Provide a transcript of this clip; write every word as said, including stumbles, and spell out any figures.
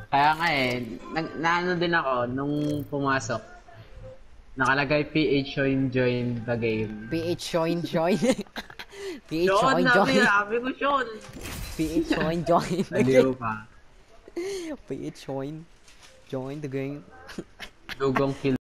Kaya nga eh, nag, naano din ako nung pumasok. Nakalagay P H join join the game. P H join join. P H Sean, join nabi, join. sabi ko Sean. P H join join the game. Aliw ka. P H join join the game. Dugong kill.